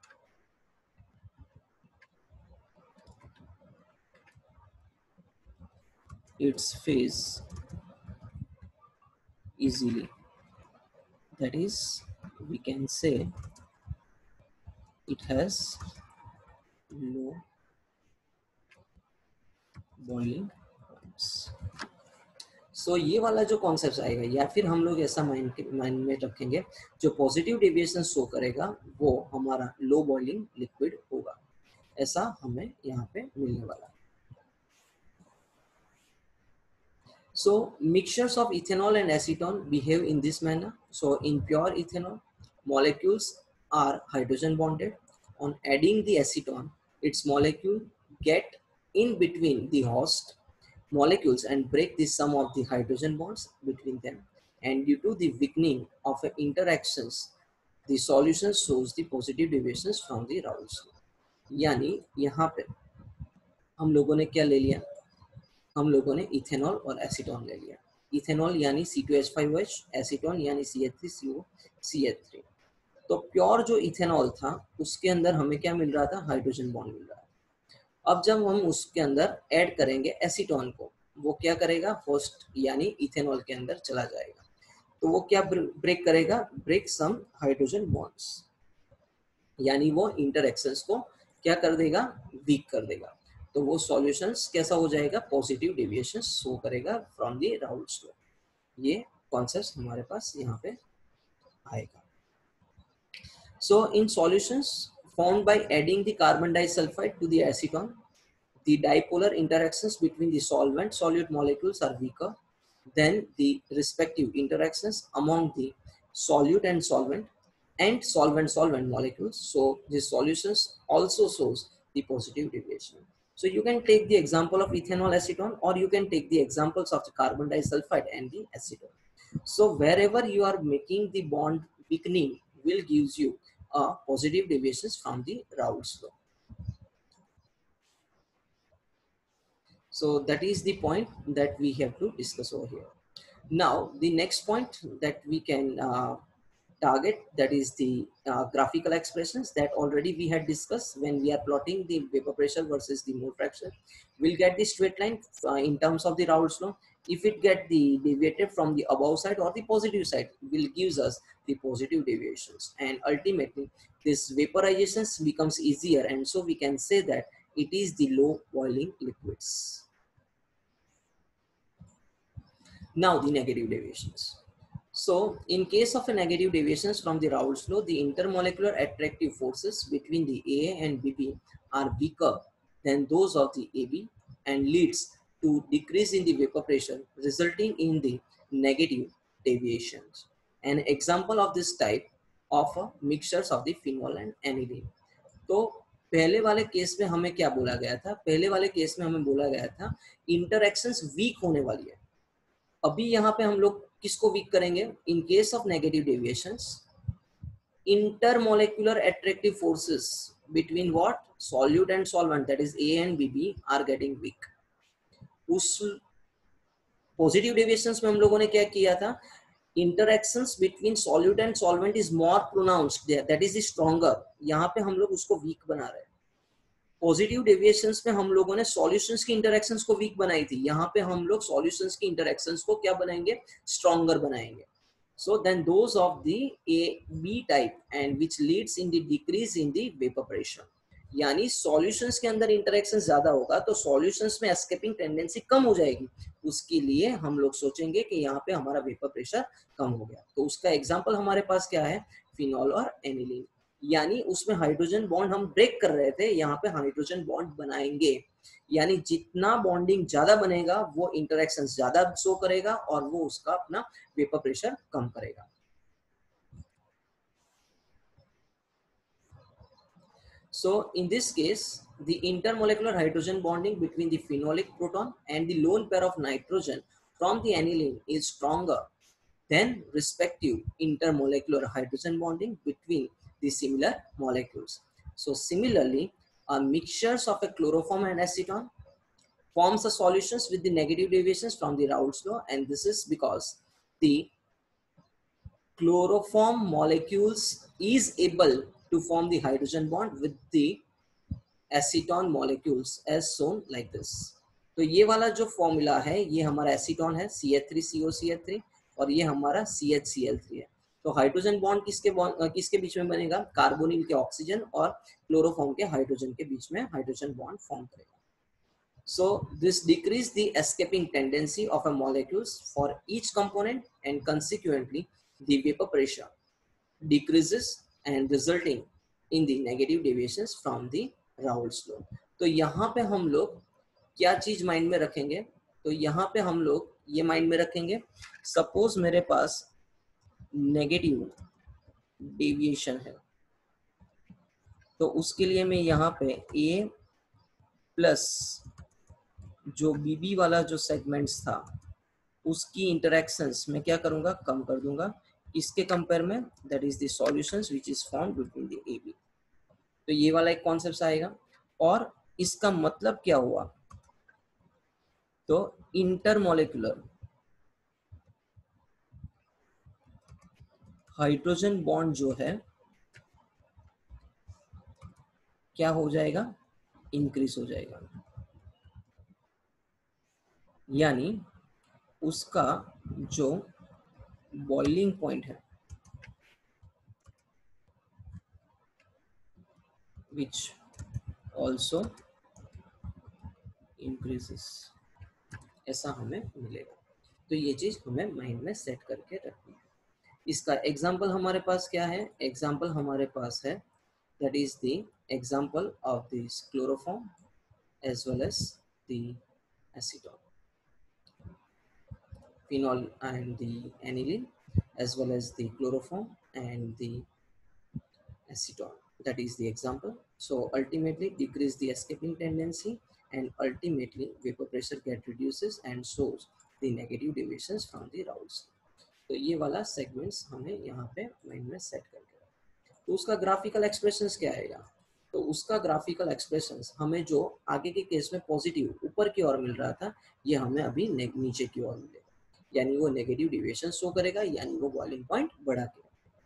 its phase easily. That is, we can say it has low boiling points. सो ये वाला जो कॉन्सेप्ट आएगा या फिर हम लोग ऐसा माइंड में रखेंगे, जो पॉजिटिव डेविएशन शो करेगा वो हमारा लो बॉइलिंग लिक्विड होगा, ऐसा हमें यहाँ पे मिलने वाला है. So mixtures of ethanol and acetone behave in this manner. So in pure ethanol, molecules are hydrogen bonded. On adding the acetone, its molecule get in between the host molecules and break the sum of the hydrogen bonds between them. And due to the weakening of interactions, the solution shows the positive deviations from the Raoult's law. यानी यहाँ पे हम लोगों ने क्या ले लिया, हम लोगों ने इथेनॉल और एसीटोन ले लिया. इथेनॉल यानी C2H5OH, एसीटोन यानी CH3COCH3. तो प्योर जो इथेनॉल था उसके अंदर हमें क्या मिल रहा था, हाइड्रोजन बॉन्ड मिल रहा है. अब जब हम उसके अंदर ऐड करेंगे एसीटोन को, वो क्या करेगा, होस्ट यानी इथेनॉल के अंदर चला जाएगा, तो वो क्या ब्रेक करेगा, ब्रेक सम हाइड्रोजन बॉन्ड्स, यानी वो इंटरएक्शंस को क्या कर देगा, वीक कर देगा. तो वो सॉल्यूशंस कैसा हो जाएगा, पॉजिटिव डेविएशन शो करेगा फ्रॉम द राउल्ट्स लॉ. ये कॉन्सेप्ट हमारे पास यहाँ पे आएगा. So in solutions formed by adding the carbon disulfide to the acetone, the dipolar interactions between the solvent solute molecules are weaker than the respective interactions among the solute and solvent molecules. So these solutions also shows the positive deviation. So you can take the example of ethanol acetone, or you can take the examples of the carbon disulfide and the acetone. So wherever you are making the bond weakening will gives you a positive deviations from the Raoult's law. So that is the point that we have to discuss over here. Now the next point that we can target, that is the graphical expressions that already we had discussed. When we are plotting the vapor pressure versus the mole fraction, we'll get the straight line in terms of the Raoult's law. If it get the deviated from the above side or the positive side, will gives us the positive deviations, and ultimately this vaporizations becomes easier, and so we can say that it is the low boiling liquids. Now the negative deviations. So in case of a negative deviations from the Raoult's law, the intermolecular attractive forces between the AA and BB are weaker than those of the AB and leads to decrease in the vapor pressure, resulting in the negative deviations. An example of this type of mixtures of the phenol and aniline. तो पहले वाले केस में हमें क्या बोला गया था, पहले वाले केस में हमें बोला गया था इंटरैक्शंस वीक होने वाली है. अभी यहाँ पे हम लोग किसको वीक करेंगे, in case of negative deviations intermolecular attractive forces between what, solute and solvent, that is A and BB, are getting weak. उस पॉजिटिव डेविएशंस में हम लोगों ने क्या किया था, interactions between solute and solvent is more pronounced there, that is stronger. यहाँ पे हम लोग उसको वीक बना रहे हैं. पॉजिटिव डेविएशंस में हम लोगों ने सॉल्यूशंस की इंटरेक्शंस को वीक बनाई थी, यहाँ पे हम लोग सॉल्यूशंस की इंटरेक्शंस को क्या बनाएंगे, स्ट्रॉन्गर बनाएंगे. So then those of the A B type and which leads in the decrease in the vapor pressure, यानी सॉल्यूशंस के अंदर इंटरेक्शन ज्यादा होगा तो सॉल्यूशंस में एस्केपिंग टेंडेंसी कम हो जाएगी। उसके लिए हम लोग सोचेंगे कि यहाँ पे हमारा वेपर प्रेशर कम हो गया। तो उसका एग्जांपल हमारे पास क्या है, फिनॉल और एनिलीन। यानी उसमें हाइड्रोजन बॉन्ड हम ब्रेक कर रहे थे, यहाँ पे हाइड्रोजन बॉन्ड बनाएंगे। यानी जितना बॉन्डिंग ज्यादा बनेगा वो इंटरेक्शन ज्यादा शो करेगा और वो उसका अपना वेपर प्रेशर कम करेगा। So in this case, the intermolecular hydrogen bonding between the phenolic proton and the lone pair of nitrogen from the aniline is stronger than respective intermolecular hydrogen bonding between the similar molecules. So similarly, a mixtures of a chloroform and acetone forms a solutions with the negative deviations from the Raoult's law, and this is because the chloroform molecules is able to form the hydrogen bond with the acetone molecules as shown like this. तो ये वाला जो फॉर्मूला है ये हमारा एसीटोन है CH3COCH3 और ये हमारा CHCl3 है। तो हाइड्रोजन बॉन्ड किसके बीच में बनेगा, कार्बोनिल के ऑक्सीजन और क्लोरोफॉर्म के हाइड्रोजन के बीच में हाइड्रोजन बॉन्ड फॉर्म करेगा। So this decrease the escaping tendency of a molecules for each component and consequently the vapor pressure decreases and resulting in the negative deviations from the Raoult's law। तो यहाँ पे हम लोग क्या चीज माइंड में रखेंगे, तो यहाँ पे हम लोग ये माइंड में रखेंगे, सपोज मेरे पास नेगेटिव डेविएशन है तो उसके लिए मैं यहाँ पे A प्लस जो BB वाला जो सेगमेंट्स था उसकी इंटरेक्शंस मैं क्या करूंगा, कम कर दूंगा। इसके कंपेयर में that is the solutions which is formed between the AB। तो ये वाला एक कॉन्सेप्ट आएगा। और इसका मतलब क्या हुआ, तो इंटरमोलेकुलर हाइड्रोजन बॉन्ड जो है क्या हो जाएगा, इंक्रीज हो जाएगा। यानी उसका जो बॉइलिंग पॉइंट है which also increases, ऐसा हमें मिलेगा। तो ये चीज हमें माइंड में सेट करके रखनी है। इसका एग्जाम्पल हमारे पास क्या है, एग्जाम्पल हमारे पास है that is the example of this chloroform as well as the acetone, phenol and the aniline as well as the chloroform and the acetone, that is the example. So ultimately decrease the escaping tendency and ultimately vapor pressure get reduces and shows the negative deviations from the Raoult's। तो ये वाला सेगमेंट्स हमें यहाँ पे माइंड में सेट करके रखना। तो उसका ग्राफिकल एक्सप्रेशंस क्या आएगा, तो उसका ग्राफिकल एक्सप्रेशंस हमें जो आगे के केस में पॉजिटिव ऊपर की ओर मिल रहा था ये हमें अभी नीचे की ओर मिलेगा। यानी वो नेगेटिव डिविएशन शो करेगा, यानी वो बॉइलिंग पॉइंट बढ़ा के।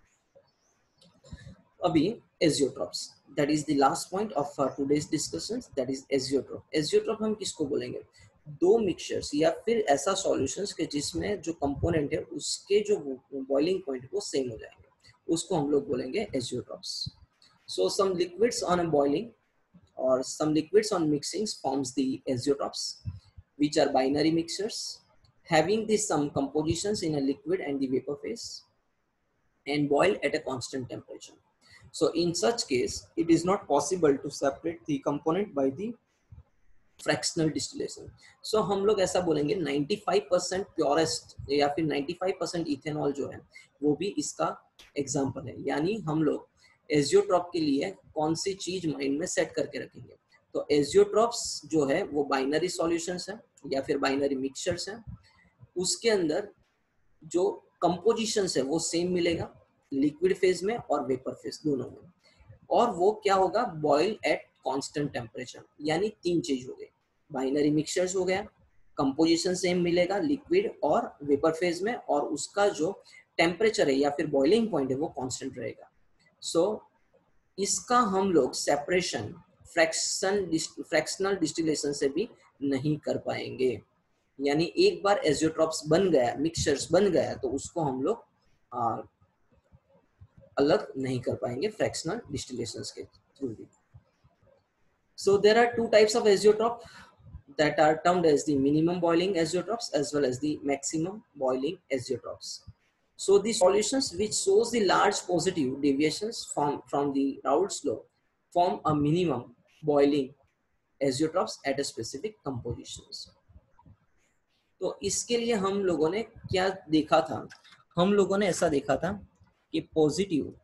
अभी azeotropes, that is the last point of today's discussions, that is azeotrope। azeotrope हम किसको बोलेंगे, दो मिक्सचर्स या फिर ऐसा सॉल्यूशंस के जिसमें जो कंपोनेंट है उसके जो बॉइलिंग पॉइंट वो सेम हो जाएंगे, उसको हम लोग बोलेंगे azeotropes। So some liquids on a boiling or some liquids on mixing forms the azeotropes, which are binary mixtures having the some compositions in a liquid and the vapor phase and boil at a constant temperature। So in such case, it is not possible to separate the component by the fractional distillation. So हम लोग ऐसा बोलेंगे 95% प्योरेस्ट या फिर 95% इथेनॉल जो है वो भी इसका एग्जांपल है। यानी हम लोग एजियोट्रॉप के लिए कौन सी चीज माइंड में सेट करके रखेंगे, तो एजियोट्रॉप्स जो है वो बाइनरी सॉल्यूशंस है या फिर बाइनरी मिक्सचर्स है, उसके अंदर जो कंपोजिशंस है वो सेम मिलेगा लिक्विड फेज में और वेपर फेज दोनों में, और वो क्या होगा, बॉयल एट कांस्टेंट टेम्परेचर। यानी तीन चीज हो गई, बाइनरी मिक्सचर्स हो गया, कंपोजिशन सेम मिलेगा लिक्विड और वेपर फेज में, और उसका जो टेम्परेचर है या फिर बॉइलिंग पॉइंट है वो कांस्टेंट रहेगा। सो इसका हम लोग सेपरेशन फ्रैक्शनल डिस्टिलेशन से भी नहीं कर पाएंगे। यानी एक बार एजियोट्रॉप्स बन गया, मिक्सचर्स बन गया, तो उसको हम लोग अलग नहीं कर पाएंगे फ्रैक्शनल डिस्टिलेशंस के थ्रू भी। So there are two types of azeotrope that are termed as the minimum boiling azeotropes as well as the maximum boiling azeotropes. So the solutions which shows the large positive deviations from the Raoult's law form a minimum boiling azeotropes at a specific compositions. तो इसके लिए हम लोगों ने क्या देखा था, हम लोगों ने ऐसा देखा था कि पॉजिटिव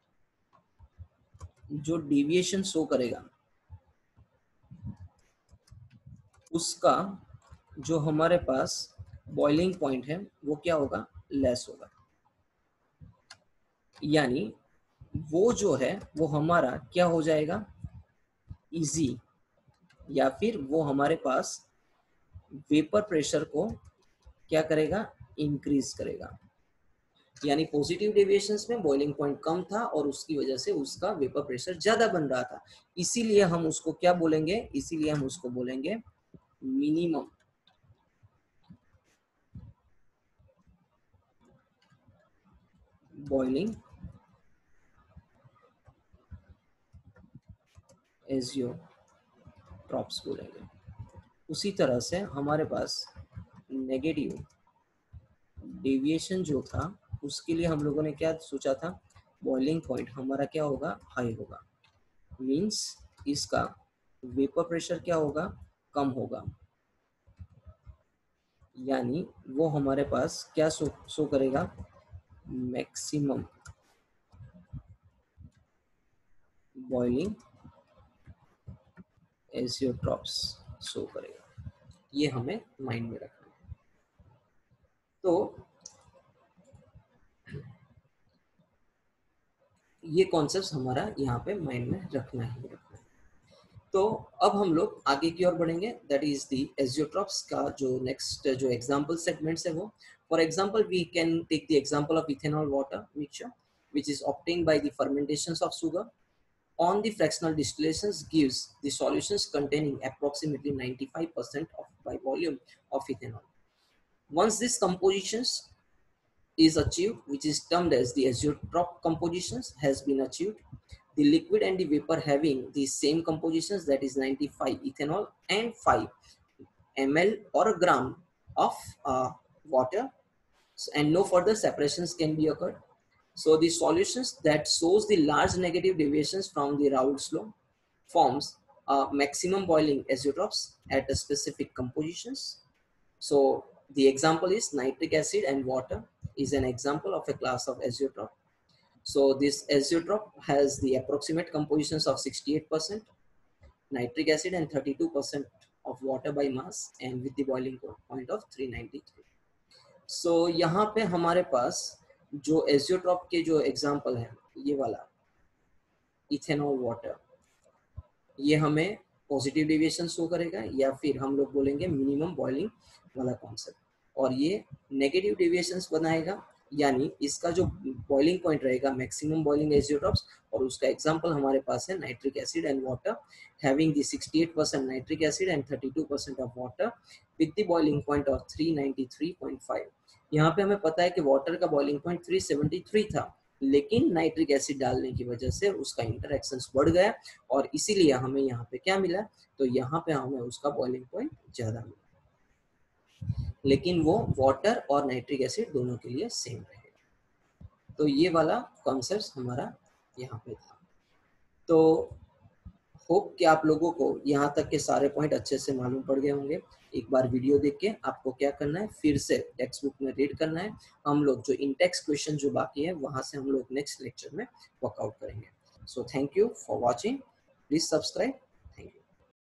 जो डेविएशन शो करेगा उसका जो हमारे पास बॉइलिंग पॉइंट है वो क्या होगा, लेस होगा, यानी वो जो है वो हमारा क्या हो जाएगा, इजी, या फिर वो हमारे पास वेपर प्रेशर को क्या करेगा, इंक्रीज करेगा। यानी पॉजिटिव डेविएशंस में बॉइलिंग पॉइंट कम था और उसकी वजह से उसका वेपर प्रेशर ज्यादा बन रहा था, इसीलिए हम उसको क्या बोलेंगे, इसीलिए हम उसको बोलेंगे मिनिमम बॉइलिंग एजियोट्रॉप्स बोलेंगे। उसी तरह से हमारे पास नेगेटिव डेविएशन जो था उसके लिए हम लोगों ने क्या सोचा था, बॉइलिंग पॉइंट हमारा क्या होगा, हाई होगा, मींस इसका वेपर प्रेशर क्या होगा, कम होगा, यानी वो हमारे पास क्या शो करेगा, मैक्सिमम बॉइलिंग एजियोट्रॉप्स शो करेगा। ये हमें माइंड में रखना है। तो ये कॉन्सेप्ट हमारा यहाँ पे माइंड में रखना ही रखना है। तो अब हम लोग आगे की ओर बढ़ेंगे, दैट इज द एजियोट्रॉप्स का जो नेक्स्ट जो एग्जांपल सेगमेंट्स है वो, for example we can take the example of ethanol water mixture which is obtained by the fermentations of sugar on the fractional distillations gives the solutions containing approximately 95% of by volume of ethanol. Once this compositions is achieved, which is termed as the azeotrope compositions has been achieved, the liquid and the vapor having the same compositions, that is 95 ethanol and 5 ml or a gram of water, and no further separations can be occurred. So the solutions that shows the large negative deviations from the Raoult's law forms maximum boiling azeotropes at a specific compositions. So the example is nitric acid and water is an example of a class of azeotrope. So this azeotrope has the approximate compositions of 68% nitric acid and 32% of water by mass and with the boiling point of 393. So यहाँ पे हमारे पास जो एजियोट्रॉप के जो एग्जाम्पल है, ये वाला इथेनॉल वाटर, ये हमें पॉजिटिव डेविएशन शो करेगा या फिर हम लोग बोलेंगे मिनिमम बॉइलिंग वाला कॉन्सेप्ट, और ये नेगेटिव डेविएशंस बनाएगा, यानी इसका जो बॉइलिंग पॉइंट रहेगा मैक्सिमम बॉइलिंग एजियोट्रॉप्स, और उसका एग्जांपल हमारे पास है nitric acid and water having the 68% nitric acid and 32% of water with the boiling point of 393.5। यहाँ पे हमें पता है कि वाटर का बॉइलिंग पॉइंट 373 था, लेकिन नाइट्रिक एसिड डालने की वजह से उसका इंटरएक्शंस बढ़ गया और इसीलिए हमें यहाँ पे क्या मिला, तो यहाँ पे हमें उसका बॉइलिंग पॉइंट ज्यादा मिला, लेकिन वो वाटर और नाइट्रिक एसिड दोनों के लिए सेम रहेगा। तो ये वाला कॉन्सेप्ट हमारा यहाँ पे था। तो होप कि आप लोगों को यहाँ तक के सारे पॉइंट अच्छे से मालूम पड़ गए होंगे। एक बार वीडियो देख के आपको क्या करना है, फिर से टेक्स्ट बुक में रीड करना है। हम लोग जो इन टेक्स्ट क्वेश्चन जो बाकी है वहां से हम लोग नेक्स्ट लेक्चर में वर्कआउट करेंगे। So thank you for watching, please subscribe.